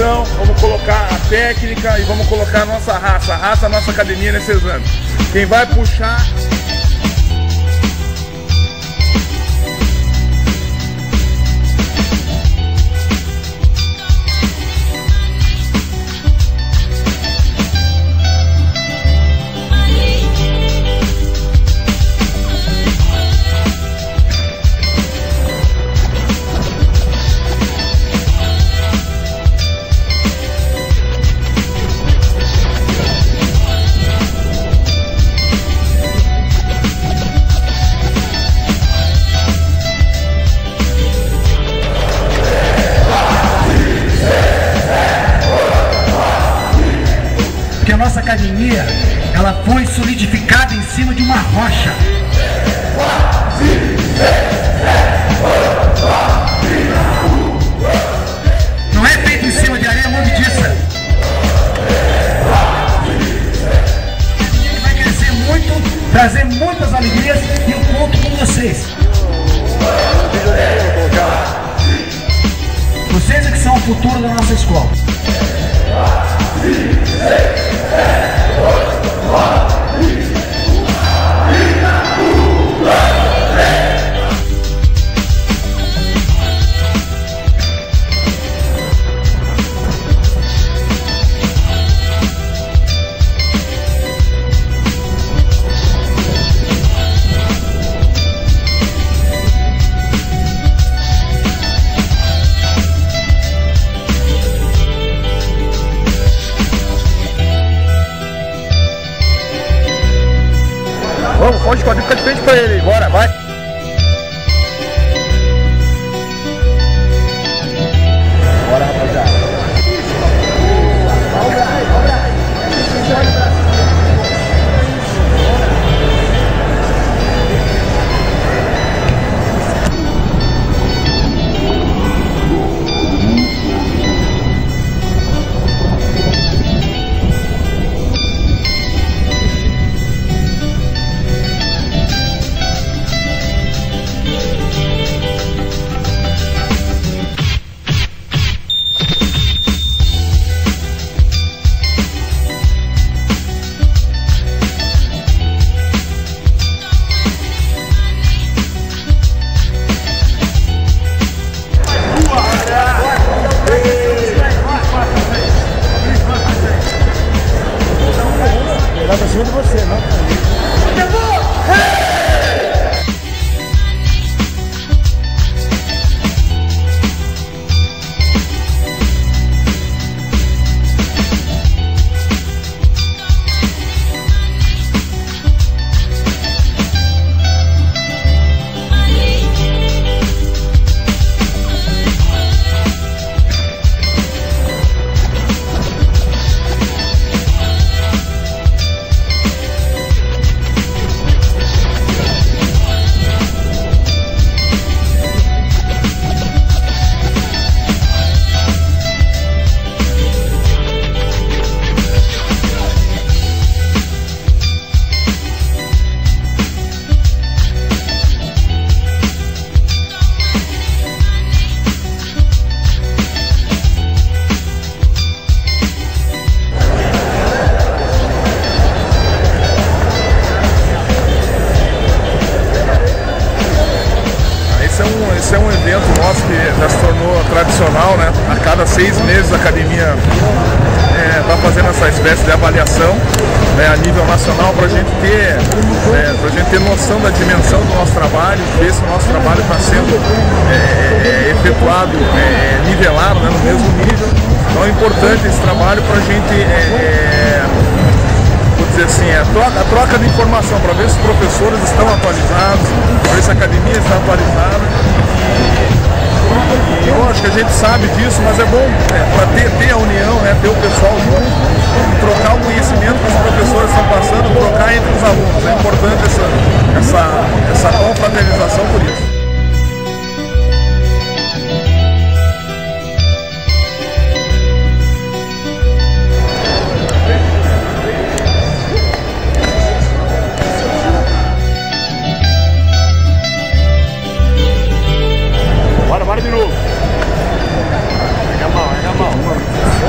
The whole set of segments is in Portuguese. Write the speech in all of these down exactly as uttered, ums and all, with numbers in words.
nutrição, vamos colocar a técnica e vamos colocar a nossa raça, a raça, a nossa academia nesse exame. Quem vai puxar... Porque a nossa academia, ela foi solidificada em cima de uma rocha. Não é feito em cima de areia movediça. Vai crescer muito, trazer muitas alegrias e eu conto com vocês. Vocês é que são o futuro da nossa escola. Vamos, pode quadril, fica de frente pra ele, bora, vai! Bora, rapaziada! Vai pra cima de você, não? Esse é um evento nosso que já se tornou tradicional, né? A cada seis meses a academia está é, fazendo essa espécie de avaliação, né, a nível nacional, para a gente ter, é, pra gente ter noção da dimensão do nosso trabalho, ver se o nosso trabalho está sendo é, é, efetuado, é, nivelado, né, no mesmo nível. Então é importante esse trabalho para a gente, é, é, vou dizer assim, a troca, a troca de informação, para ver se os professores estão atualizados, para ver se a academia está atualizada. E eu acho que a gente sabe disso, mas é bom é, para ter, ter a união, né, ter o pessoal junto, trocar o conhecimento que os professores estão passando, trocar entre os alunos. É importante essa, essa, essa confraternização por isso. Bora, bora de novo. Pega a mão, pega a mão.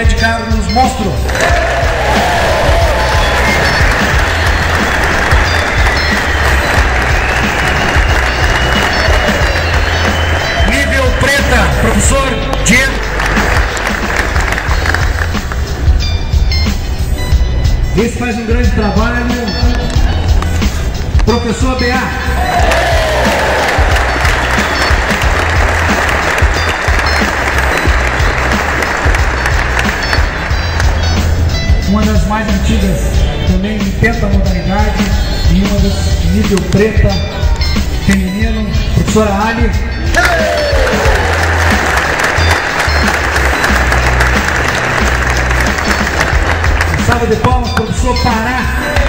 Ed Carlos Monstro. Nível preta, professor Diego. Esse faz um grande trabalho, professor B A. Uma das mais antigas, também em tenta modalidade, e uma das nível preta, feminino, professora Ali. Salva de palmas, professor Pará.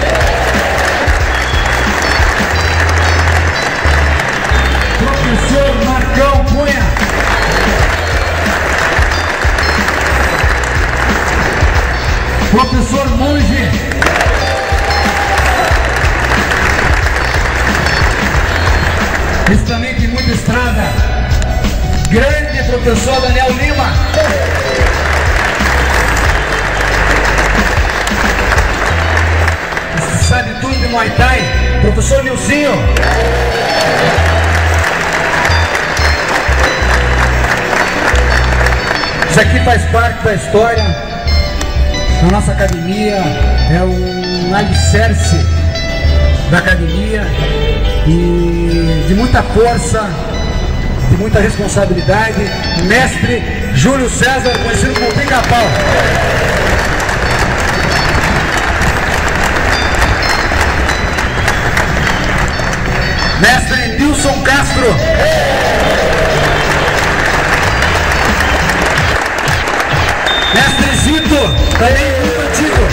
Professor Marcão Cunha. Professor Monge. Esse também tem muita estrada. Grande professor Daniel Lima. Esse sabe tudo de Muay Thai. Professor Nilcinho. Isso aqui faz parte da história da nossa academia, é um alicerce da academia e de muita força, de muita responsabilidade. Mestre Júlio César, conhecido como Pica-Pau. Mestre Nilson Castro. Mestre Zito, também muito antigo.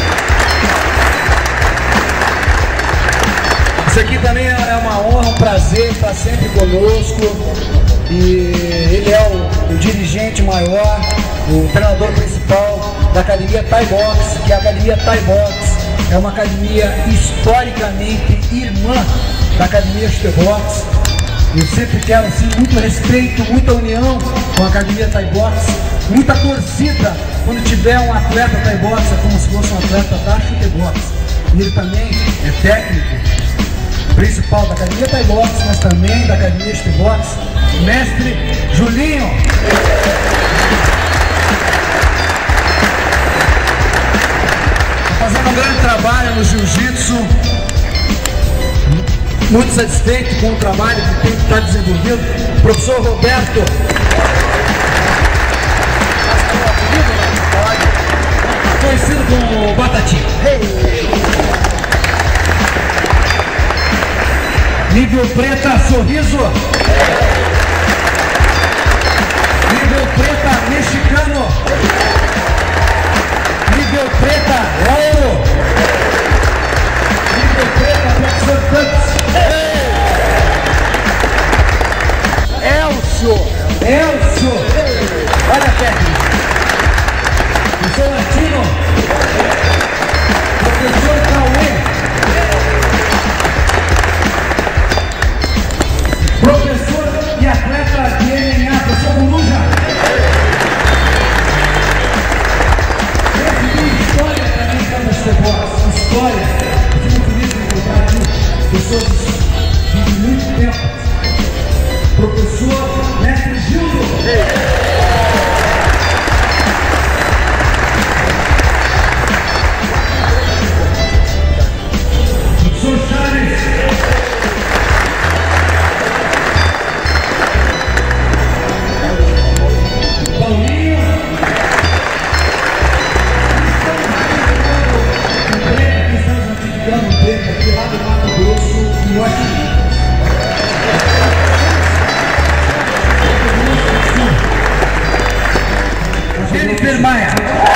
Isso aqui também é uma honra, um prazer, estar sempre conosco. E ele é o, o dirigente maior, o treinador principal da academia Thai Box, que é a academia Thai Box. É uma academia historicamente irmã da academia Chute Box. Eu sempre quero assim, muito respeito, muita união com a academia Thai Box, muita torcida quando tiver um atleta Thai Box, é como se fosse um atleta da Chute Box. E ele também é técnico principal da academia Thai Box, mas também da academia Chute Box, mestre Julinho. Tá fazendo um grande trabalho no jiu-jitsu. Muito satisfeito com o trabalho que tem que estar desenvolvendo. Professor Roberto. Conhecido como Batatinha. Nível preta, Sorriso. Nível preta, Mexicano. Nível preta, Lauro. Nível preta, professor Campos. Elcio. Elcio. Olha a técnica. Professor Latino. Professor Cauê. Professor e atleta de M M A, professor Buruja. Esse tem história também para os futebols. História. Eu fico feliz de encontrar aqui pessoas de muito tempo. Professor Mestre Gildo. Maia.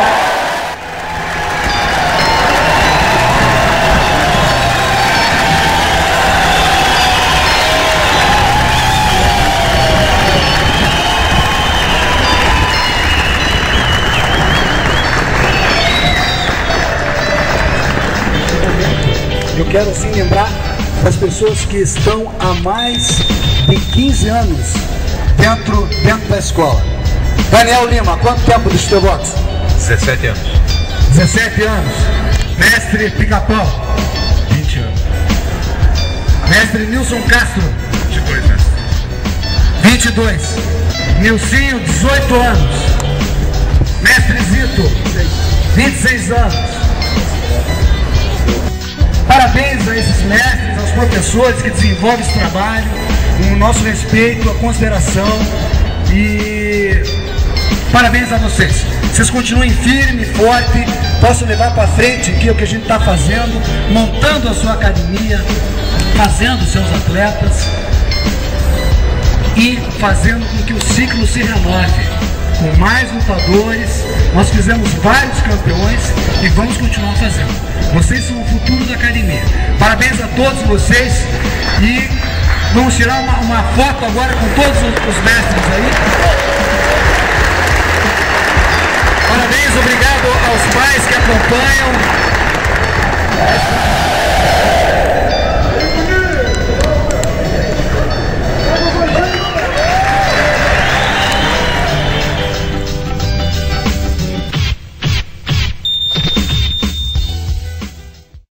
Eu quero assim lembrar das pessoas que estão há mais de quinze anos dentro, dentro da escola. Daniel Lima, quanto tempo do Chute Box? dezessete anos. dezessete anos. Mestre Pica-Pau. vinte anos. Mestre Nilson Castro. vinte e dois, mestre. vinte e dois. Nilcinho, dezoito anos. Mestre Zito, vinte e seis anos. Parabéns a esses mestres, aos professores que desenvolvem esse trabalho, o nosso respeito, a consideração e parabéns a vocês. Vocês continuem firme, forte, possam levar para frente aqui o que a gente está fazendo, montando a sua academia, fazendo seus atletas e fazendo com que o ciclo se renove com mais lutadores. Nós fizemos vários campeões e vamos continuar fazendo. Vocês são o futuro da academia. Parabéns a todos vocês e vamos tirar uma, uma foto agora com todos os mestres aí. Parabéns, obrigado aos pais que acompanham.